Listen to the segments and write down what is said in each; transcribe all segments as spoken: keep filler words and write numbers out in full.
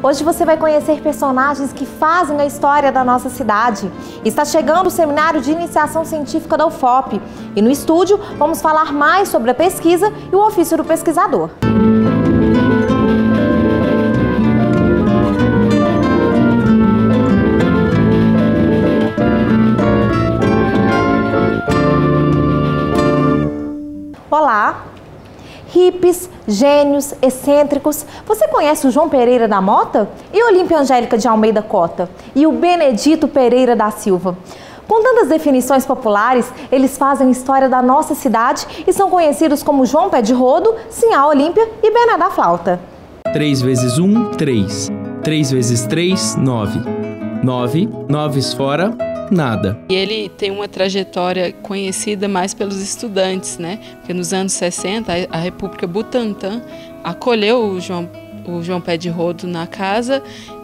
Hoje você vai conhecer personagens que fazem a história da nossa cidade. Está chegando o Seminário de Iniciação Científica da U F O P e no estúdio vamos falar mais sobre a pesquisa e o ofício do pesquisador. Olá! Hippies, gênios, excêntricos. Você conhece o João Pereira da Mota? E Olímpia Angélica de Almeida Cota? E o Benedito Pereira da Silva? Com tantas definições populares, eles fazem a história da nossa cidade e são conhecidos como João Pé de Rodo, Sinhá Olímpia e Bené da Flauta. três vezes um, três. três vezes três, nove. nove, noves fora, nada. E ele tem uma trajetória conhecida mais pelos estudantes, né? Porque nos anos sessenta, a República Butantã acolheu o João, o João Pé de Rodo na casa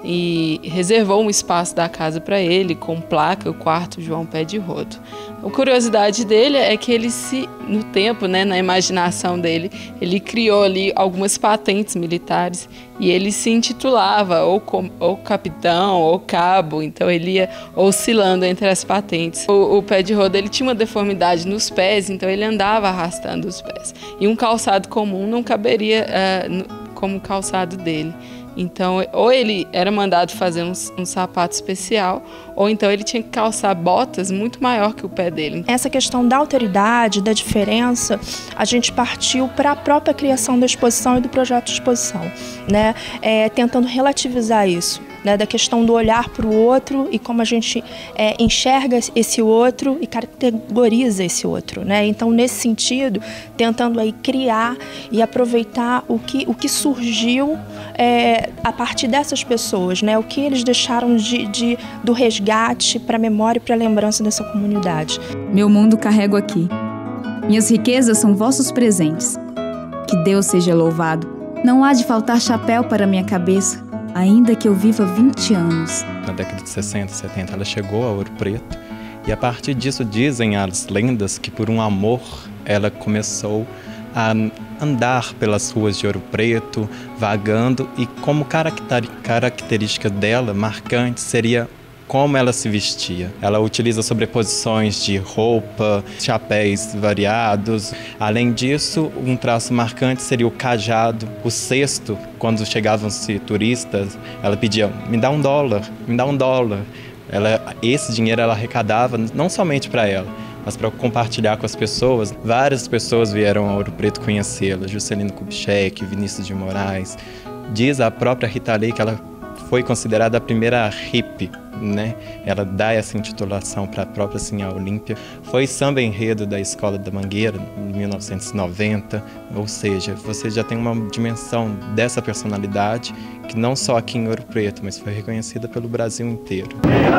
e reservou um espaço da casa para ele, com placa, o quarto João Pé de Rodo. A curiosidade dele é que ele, se, no tempo, né, na imaginação dele, ele criou ali algumas patentes militares e ele se intitulava ou, com, ou capitão ou cabo, então ele ia oscilando entre as patentes. O, o Pé de Rodo ele tinha uma deformidade nos pés, então ele andava arrastando os pés. E um calçado comum não caberia uh, no, como o calçado dele. Então, ou ele era mandado fazer um, um sapato especial, ou então ele tinha que calçar botas muito maior que o pé dele. Essa questão da alteridade, da diferença, a gente partiu para a própria criação da exposição e do projeto de exposição, né? É, tentando relativizar isso. Né, da questão do olhar para o outro e como a gente é, enxerga esse outro e categoriza esse outro. Né? Então, nesse sentido, tentando aí criar e aproveitar o que, o que surgiu é, a partir dessas pessoas, né? O que eles deixaram de, de, do resgate para a memória e para a lembrança dessa comunidade. Meu mundo carrego aqui. Minhas riquezas são vossos presentes. Que Deus seja louvado. Não há de faltar chapéu para minha cabeça, ainda que eu viva vinte anos. Na década de sessenta, setenta, ela chegou a Ouro Preto e a partir disso dizem as lendas que por um amor ela começou a andar pelas ruas de Ouro Preto, vagando, e como característica dela, marcante, seria como ela se vestia. Ela utiliza sobreposições de roupa, chapéus variados. Além disso, um traço marcante seria o cajado, o cesto. Quando chegavam-se turistas, ela pedia, me dá um dólar, me dá um dólar. Ela, esse dinheiro ela arrecadava não somente para ela, mas para compartilhar com as pessoas. Várias pessoas vieram a Ouro Preto conhecê-la, Juscelino Kubitschek, Vinícius de Moraes. Diz a própria Rita Lee que ela foi considerada a primeira hippie, né? Ela dá essa intitulação para a própria Sinhá Olímpia. Foi samba enredo da Escola da Mangueira, em mil novecentos e noventa, ou seja, você já tem uma dimensão dessa personalidade que não só aqui em Ouro Preto, mas foi reconhecida pelo Brasil inteiro.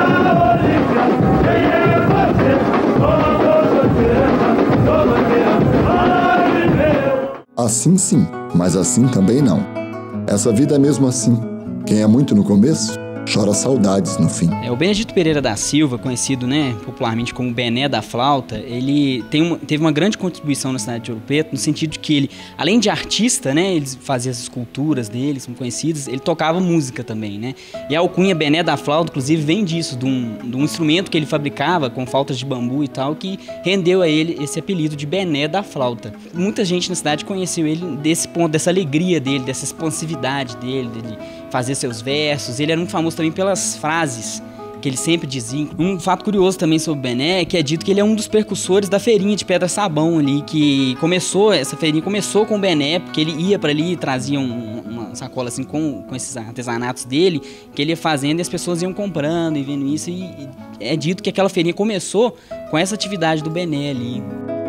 Assim sim, mas assim também não. Essa vida é mesmo assim. Quem é muito no começo, chora saudades no fim. É, o Benedito Pereira da Silva, conhecido, né, popularmente como Bené da Flauta, ele tem uma, teve uma grande contribuição na cidade de Ouro Preto, no sentido de que ele, além de artista, né, ele fazia as esculturas dele, são conhecidas, ele tocava música também, né? E a alcunha Bené da Flauta, inclusive, vem disso, de um, de um instrumento que ele fabricava com flautas de bambu e tal, que rendeu a ele esse apelido de Bené da Flauta. Muita gente na cidade conheceu ele desse ponto, dessa alegria dele, dessa expansividade dele, dele fazer seus versos. Ele era muito famoso também pelas frases que ele sempre dizia. Um fato curioso também sobre o Bené é que é dito que ele é um dos percussores da feirinha de Pedra Sabão ali, que começou, essa feirinha começou com o Bené, porque ele ia para ali e trazia um, uma sacola assim com, com esses artesanatos dele, que ele ia fazendo e as pessoas iam comprando e vendo isso, e, e é dito que aquela feirinha começou com essa atividade do Bené ali.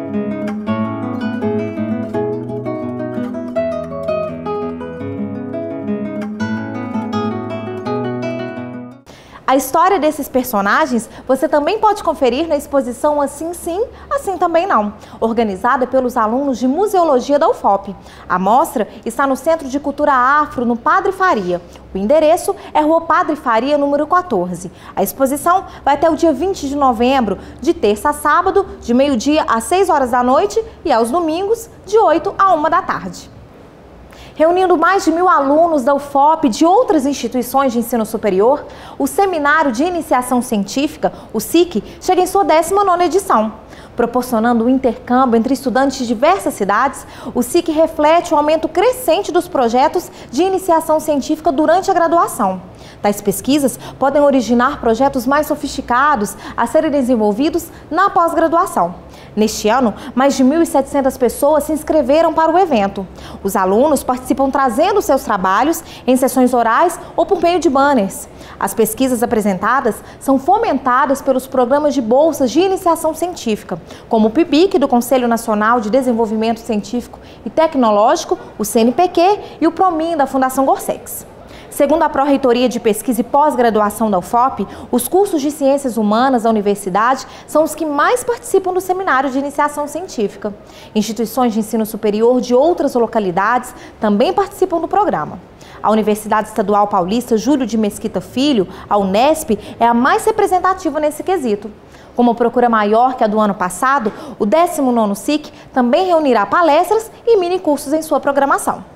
A história desses personagens você também pode conferir na exposição Assim Sim, Assim Também Não, organizada pelos alunos de Museologia da U F O P. A mostra está no Centro de Cultura Afro, no Padre Faria. O endereço é Rua Padre Faria, número quatorze. A exposição vai até o dia vinte de novembro, de terça a sábado, de meio-dia às seis horas da noite e aos domingos, de oito a uma da tarde. Reunindo mais de mil alunos da U F O P e de outras instituições de ensino superior, o Seminário de Iniciação Científica, o S I C, chega em sua décima nona edição. Proporcionando um intercâmbio entre estudantes de diversas cidades, o S I C reflete o aumento crescente dos projetos de iniciação científica durante a graduação. Tais pesquisas podem originar projetos mais sofisticados a serem desenvolvidos na pós-graduação. Neste ano, mais de mil e setecentas pessoas se inscreveram para o evento. Os alunos participam trazendo seus trabalhos em sessões orais ou por meio de banners. As pesquisas apresentadas são fomentadas pelos programas de bolsas de iniciação científica, como o P I B I C, do Conselho Nacional de Desenvolvimento Científico e Tecnológico, o C N P Q e o PROMIN, da Fundação Gorsex. Segundo a Pró-Reitoria de Pesquisa e Pós-Graduação da U F O P, os cursos de Ciências Humanas da universidade são os que mais participam do Seminário de Iniciação Científica. Instituições de ensino superior de outras localidades também participam do programa. A Universidade Estadual Paulista Júlio de Mesquita Filho, a Unesp, é a mais representativa nesse quesito. Com uma procura maior que a do ano passado, o décimo nono S I C também reunirá palestras e mini-cursos em sua programação.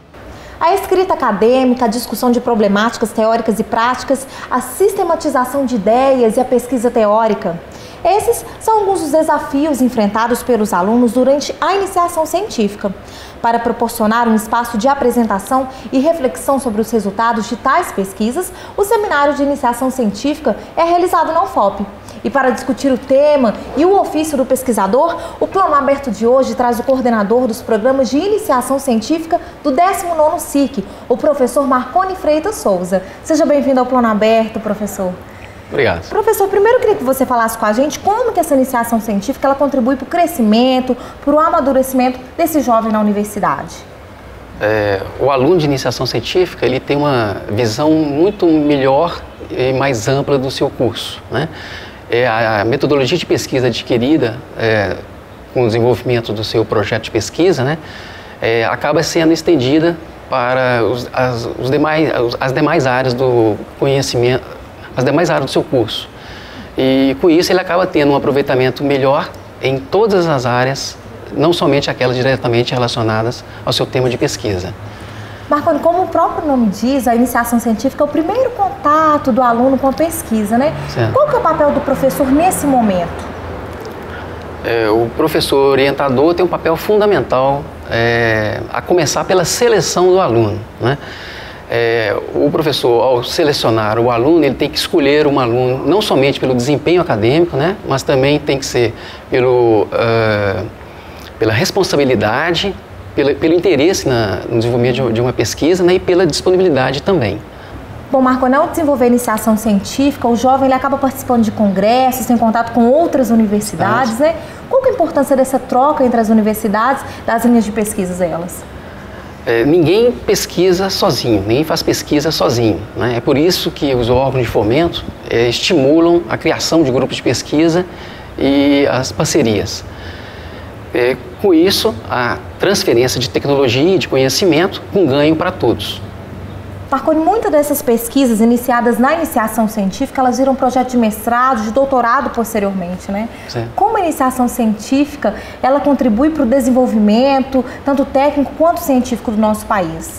A escrita acadêmica, a discussão de problemáticas teóricas e práticas, a sistematização de ideias e a pesquisa teórica. Esses são alguns dos desafios enfrentados pelos alunos durante a iniciação científica. Para proporcionar um espaço de apresentação e reflexão sobre os resultados de tais pesquisas, o Seminário de Iniciação Científica é realizado na U F O P. E para discutir o tema e o ofício do pesquisador, o Plano Aberto de hoje traz o coordenador dos programas de iniciação científica do décimo nono S I C, o professor Marconi Freitas Souza. Seja bem-vindo ao Plano Aberto, professor. Obrigado. Professor, primeiro eu queria que você falasse com a gente como que essa iniciação científica ela contribui para o crescimento, para o amadurecimento desse jovem na universidade. É, o aluno de iniciação científica ele tem uma visão muito melhor e mais ampla do seu curso, né? É, a metodologia de pesquisa adquirida é, com o desenvolvimento do seu projeto de pesquisa, né, é, acaba sendo estendida para os, as, os demais, as demais áreas do conhecimento, as demais áreas do seu curso. E com isso ele acaba tendo um aproveitamento melhor em todas as áreas, não somente aquelas diretamente relacionadas ao seu tema de pesquisa. Marconi, como o próprio nome diz, a iniciação científica é o primeiro contato do aluno com a pesquisa, né? Certo. Qual que é o papel do professor nesse momento? É, o professor orientador tem um papel fundamental, é, a começar pela seleção do aluno, né? É, o professor, ao selecionar o aluno, ele tem que escolher um aluno não somente pelo desempenho acadêmico, né? Mas também tem que ser pelo, uh, pela responsabilidade, Pelo, pelo interesse na, no desenvolvimento de, de uma pesquisa, né, e pela disponibilidade também. Bom, Marconi, ao desenvolver iniciação científica, o jovem ele acaba participando de congressos, tem contato com outras universidades, né? Qual que é a importância dessa troca entre as universidades, das linhas de pesquisas delas? É, ninguém pesquisa sozinho, ninguém faz pesquisa sozinho, né? É por isso que os órgãos de fomento é, estimulam a criação de grupos de pesquisa e as parcerias. É, com isso, a transferência de tecnologia e de conhecimento com ganho para todos. Marconi, muitas dessas pesquisas iniciadas na iniciação científica, elas viram projeto de mestrado, de doutorado posteriormente, né? Sim. Como a iniciação científica, ela contribui para o desenvolvimento, tanto técnico quanto científico do nosso país?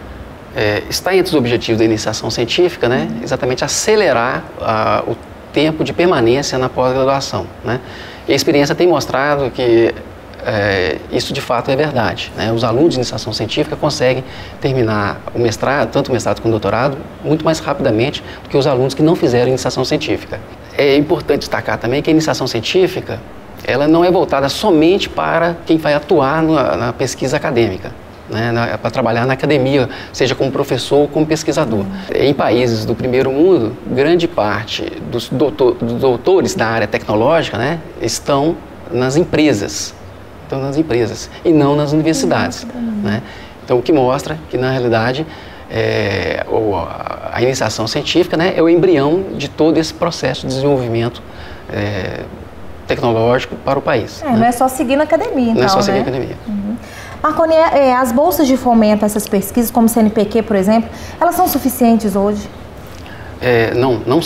É, está entre os objetivos da iniciação científica, né? Uhum. Exatamente acelerar a, o tempo de permanência na pós-graduação, né? E a experiência tem mostrado que É, isso de fato é verdade, né? Os alunos de iniciação científica conseguem terminar o mestrado, tanto o mestrado quanto o doutorado, muito mais rapidamente do que os alunos que não fizeram iniciação científica. É importante destacar também que a iniciação científica ela não é voltada somente para quem vai atuar na, na pesquisa acadêmica, né? Para trabalhar na academia, seja como professor ou como pesquisador. Em países do primeiro mundo, grande parte dos, doutor, dos doutores da área tecnológica, né, estão nas empresas. Estão nas empresas e não nas universidades, né? Então, o que mostra que, na realidade, é, a iniciação científica, né, é o embrião de todo esse processo de desenvolvimento é, tecnológico para o país. É, né? Não é só seguir na academia, então, Não é só seguir né? na academia. Uhum. Marconi, é, as bolsas de fomento, essas pesquisas, como o C N P Q, por exemplo, elas são suficientes hoje? É, não, não são.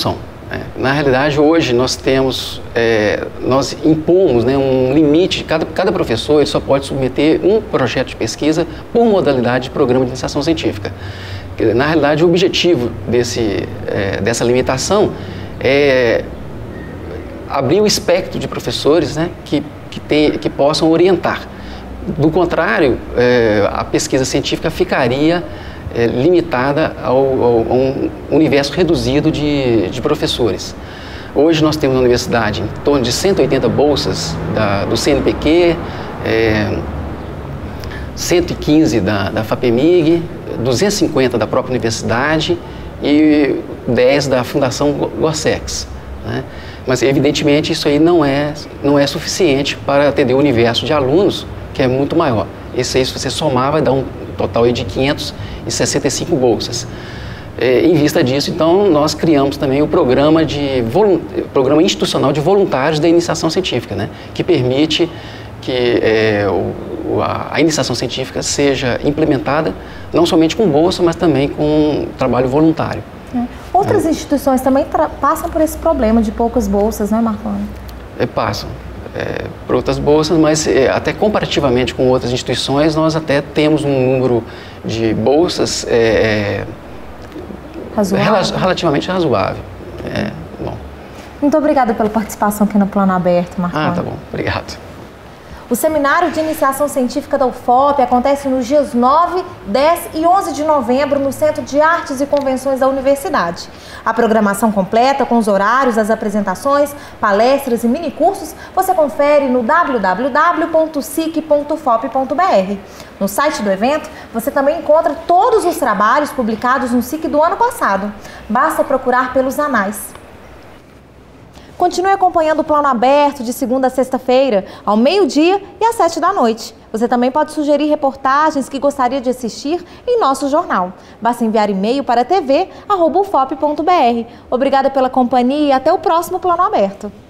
É, na realidade, hoje nós temos, é, nós impomos, né, um limite, cada, cada professor ele só pode submeter um projeto de pesquisa por modalidade de programa de iniciação científica. Na realidade, o objetivo desse, é, dessa limitação é abrir o espectro de professores, né, que, que, tem, que possam orientar. Do contrário, é, a pesquisa científica ficaria É, limitada ao, ao, a um universo reduzido de, de professores. Hoje nós temos na universidade em torno de cento e oitenta bolsas da, do C N P Q, é, cento e quinze da, da FAPEMIG, duzentos e cinquenta da própria universidade e dez da Fundação Gorsex, né? Mas evidentemente isso aí não é, não é suficiente para atender o universo de alunos, que é muito maior. Esse aí, se você somar, vai dar um total aí de quinhentas e sessenta e cinco bolsas. É, em vista disso, então, nós criamos também o programa, de programa institucional de voluntários da iniciação científica, né, que permite que é, o, a, a iniciação científica seja implementada não somente com bolsa, mas também com trabalho voluntário. É. Outras é. instituições também passam por esse problema de poucas bolsas, não é, Marconi? É, passam. É, por outras bolsas, mas é, até comparativamente com outras instituições, nós até temos um número de bolsas é, razoável. Rel relativamente razoável. É, bom. Muito obrigada pela participação aqui no Plano Aberto, Marconi. Ah, tá bom. Obrigado. O Seminário de Iniciação Científica da U F O P acontece nos dias nove, dez e onze de novembro no Centro de Artes e Convenções da Universidade. A programação completa, com os horários, as apresentações, palestras e minicursos, você confere no w w w ponto sic ponto fop ponto b r. No site do evento, você também encontra todos os trabalhos publicados no S I C do ano passado. Basta procurar pelos anais. Continue acompanhando o Plano Aberto de segunda a sexta-feira, ao meio-dia e às sete da noite. Você também pode sugerir reportagens que gostaria de assistir em nosso jornal. Basta enviar e-mail para t v arroba u f o p ponto b r. Obrigada pela companhia e até o próximo Plano Aberto.